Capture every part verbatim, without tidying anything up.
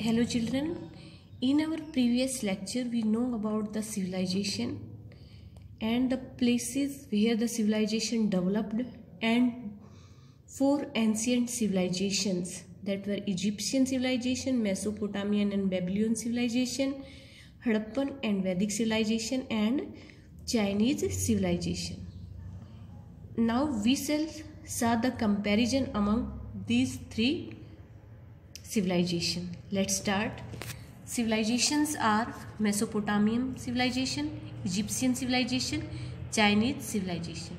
Hello children, in our previous lecture we know about the civilization and the places where the civilization developed and four ancient civilizations that were Egyptian civilization, Mesopotamian and Babylonian civilization, Harappan and Vedic civilization and Chinese civilization. Now we shall see the comparison among these three civilization. Let's start. Civilizations are Mesopotamian civilization, Egyptian civilization, Chinese civilization.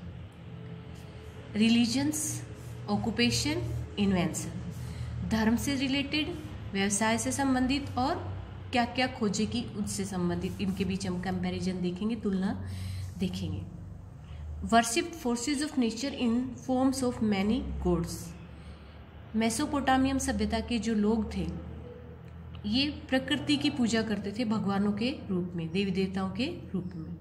Religions, occupation, invention. धर्म से related, व्यवसाय से संबंधित और क्या क्या खोजे की उससे संबंधित, इनके बीच हम कंपैरिजन देखेंगे, तुलना देखेंगे. Worship forces of nature in forms of many gods. Mesopotamian सभ्यता के जो लोग थे ये प्रकृति की पूजा करते थे भगवानों के रूप में, देवी देवताओं के रूप में.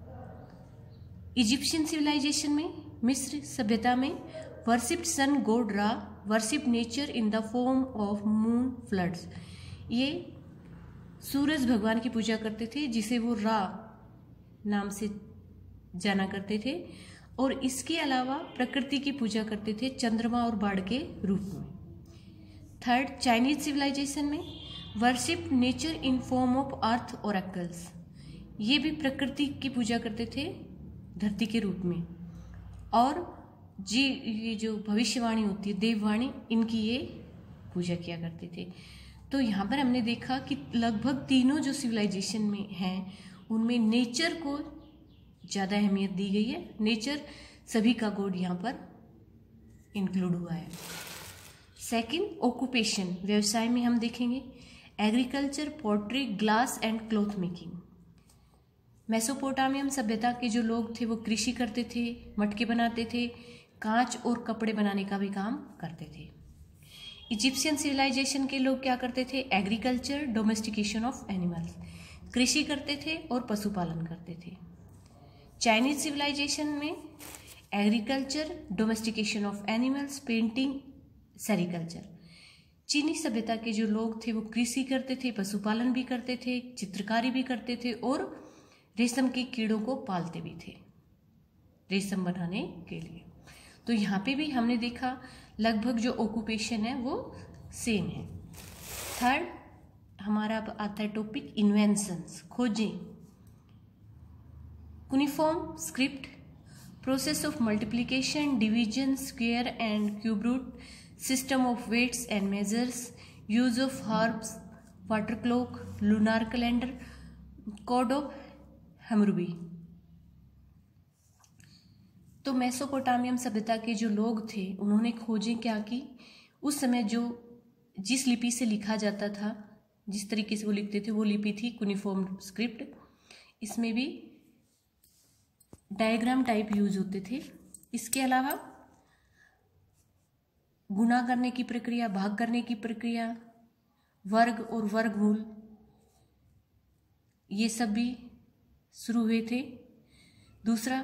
इजिप्शियन सिविलाइजेशन में, मिस्र सभ्यता में, worship sun god Ra, worship nature in the form of moon floods. ये सूरज भगवान की पूजा करते थे जिसे वो रा नाम से जाना करते थे, और इसके अलावा प्रकृति की पूजा करते थे चंद्रमा और बाढ़ के रूप में. थर्ड, चाइनीज सिविलाइजेशन में worship nature in form of earth oracles. ये भी प्रकृति की पूजा करते थे धरती के रूप में, और जी ये जो भविष्यवाणी होती है देववाणी, इनकी ये पूजा किया करते थे. तो यहाँ पर हमने देखा कि लगभग तीनों जो सिविलाइजेशन में हैं उनमें नेचर को ज़्यादा अहमियत दी गई है. नेचर सभी का गॉड यहाँ पर इंक्लूड हुआ है. सेकंड, ऑक्यूपेशन, व्यवसाय में हम देखेंगे agriculture, pottery, glass and cloth making. Mesopotamian सभ्यता के जो लोग थे वो कृषि करते थे, मटके बनाते थे, कांच और कपड़े बनाने का भी काम करते थे. इजिप्शियन सिविलाइजेशन के लोग क्या करते थे? एग्रीकल्चर, डोमेस्टिकेशन ऑफ एनिमल्स, कृषि करते थे और पशुपालन करते थे. चाइनीज सिविलाइजेशन में agriculture, domestication of animals, painting, sericulture. चीनी सभ्यता के जो लोग थे वो कृषि करते थे, पशुपालन भी करते थे, चित्रकारी भी करते थे और रेशम के कीड़ों को पालते भी थे रेशम बनाने के लिए. तो यहाँ पे भी हमने देखा लगभग जो ऑक्यूपेशन है वो सेम है. थर्ड, हमारा अब आता है टॉपिक इन्वेंशंस, खोजें. Cuneiform script, process of multiplication, division, square and cube root, system of weights and measures, use of herbs, water clock, lunar calendar, code of Hammurabi. तो मेसोपोटामियम सभ्यता के जो लोग थे उन्होंने खोजें क्या की? उस समय जो जिस लिपि से लिखा जाता था, जिस तरीके से वो लिखते थे वो लिपि थी कुनिफॉर्म स्क्रिप्ट. इसमें भी डायग्राम टाइप यूज होते थे. इसके अलावा गुणा करने की प्रक्रिया, भाग करने की प्रक्रिया, वर्ग और वर्गमूल, ये सब भी शुरू हुए थे. दूसरा,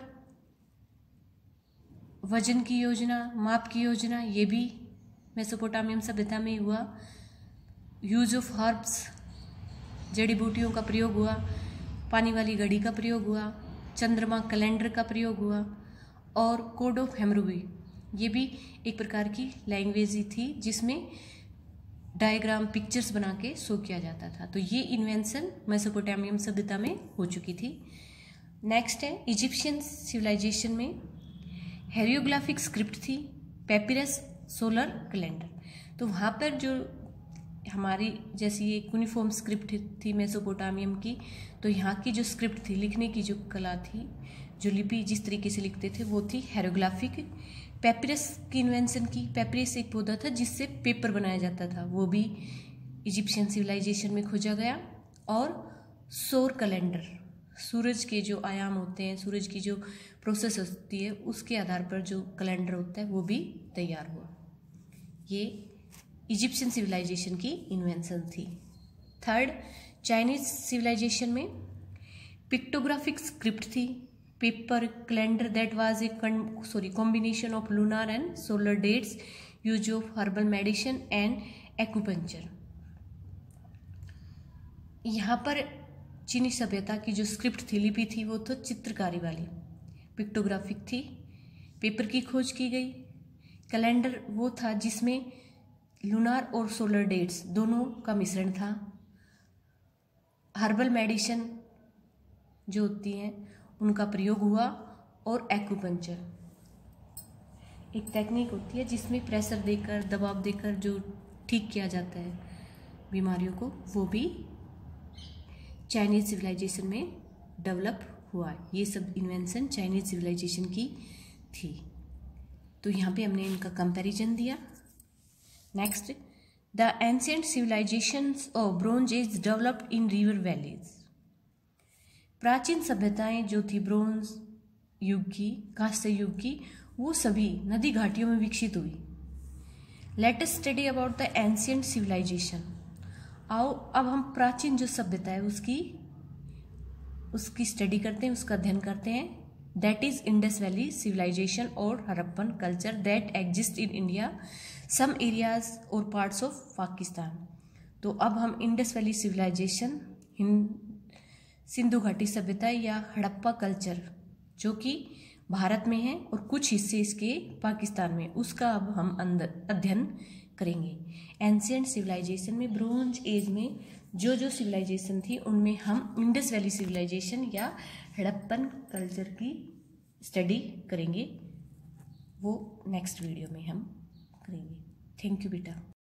वजन की योजना, माप की योजना, ये भी मेसोपोटामियम सभ्यता में हुआ. यूज ऑफ हर्ब्स, जड़ी बूटियों का प्रयोग हुआ. पानी वाली घड़ी का प्रयोग हुआ. चंद्रमा कैलेंडर का प्रयोग हुआ. और कोड ऑफ हैम्मुराबी, ये भी एक प्रकार की लैंग्वेज ही थी जिसमें डायग्राम, पिक्चर्स बना के शो किया जाता था. तो ये इन्वेंशन मेसोपोटामियम सभ्यता में हो चुकी थी. नेक्स्ट है इजिप्शियन सिविलाइजेशन में हेरियोग्राफिक स्क्रिप्ट थी, पेपिरस, सोलर कैलेंडर. तो वहाँ पर जो हमारी जैसी ये कुनिफॉर्म स्क्रिप्ट थी मेसोपोटामियम की, तो यहाँ की जो स्क्रिप्ट थी, लिखने की जो कला थी, जो लिपि जिस तरीके से लिखते थे वो थी हेरोग्राफिक. पेपिरस की इन्वेंशन की. पेपिरस एक पौधा था जिससे पेपर बनाया जाता था, वो भी इजिप्शियन सिविलाइजेशन में खोजा गया. और सौर कैलेंडर, सूरज के जो आयाम होते हैं, सूरज की जो प्रोसेस होती है उसके आधार पर जो कैलेंडर होता है वो भी तैयार हुआ. ये इजिप्शियन सिविलाइजेशन की इन्वेंशन थी. थर्ड, चाइनीज सिविलाइजेशन में पिक्टोग्राफिक स्क्रिप्ट थी, paper, calendar that was a sorry combination of lunar and solar dates, use of herbal medicine and acupuncture. यहाँ पर चीनी सभ्यता की जो स्क्रिप्ट थी, लिपि थी, वो तो चित्रकारी वाली, पिक्टोग्राफिक थी। पेपर की खोज की गई। कैलेंडर वो था जिसमें लूनार और सोलर डेट्स दोनों का मिश्रण था। हर्बल मेडिसिन जो होती हैं उनका प्रयोग हुआ। और एक्यूपंक्चर एक टेक्निक होती है जिसमें प्रेशर देकर, दबाव देकर जो ठीक किया जाता है बीमारियों को, वो भी चाइनीज सिविलाइजेशन में डेवलप हुआ। ये सब इन्वेंशन चाइनीज सिविलाइजेशन की थी। तो यहाँ पे हमने इनका कंपैरिजन दिया। Next, the ancient civilizations of bronze age developed in river valleys. प्राचीन सभ्यताएं जो थी ब्रोंज युग की, कांस्य युग की, वो सभी नदी घाटियों में विकसित हुई। Let us study about the ancient civilization. आओ अब हम प्राचीन जो सभ्यता है उसकी उसकी स्टडी करते हैं, उसका अध्ययन करते हैं। That is Indus valley civilization और Harappan culture that exist in India, some areas और पार्ट्स ऑफ पाकिस्तान। तो अब हम इंडस वैली सिविलाइजेशन, सिंधु घाटी सभ्यता या हड़प्पा कल्चर जो कि भारत में है और कुछ हिस्से इसके पाकिस्तान में, उसका अब हम अंदर अध्ययन करेंगे। एंशिएंट सिविलाइजेशन में ब्रोंज एज में जो जो सिविलाइजेशन थी उनमें हम इंडस वैली सिविलाइजेशन या हड़प्पन कल्चर की स्टडी करेंगे। वो नेक्स्ट वीडियो में हम करेंगे। थैंक यू बेटा।